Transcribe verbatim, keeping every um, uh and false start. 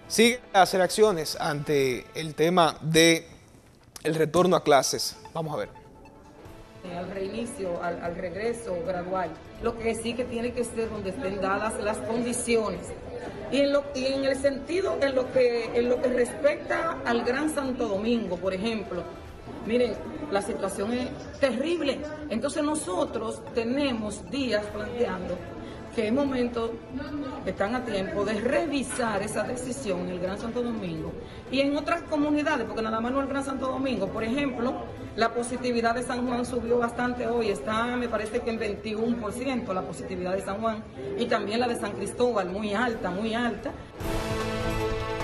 Siguen las reacciones ante el tema de el retorno a clases. Vamos a ver. Al reinicio, al, al regreso gradual, lo que sí que tiene que ser donde estén dadas las condiciones. Y en, lo, y en el sentido, en lo, que, en lo que respecta al Gran Santo Domingo, por ejemplo, miren, la situación es terrible. Entonces nosotros tenemos días planteando que en momentos están a tiempo de revisar esa decisión en el Gran Santo Domingo y en otras comunidades, porque nada más no el Gran Santo Domingo. Por ejemplo, la positividad de San Juan subió bastante hoy, está me parece que en veintiuno por ciento la positividad de San Juan, y también la de San Cristóbal, muy alta, muy alta.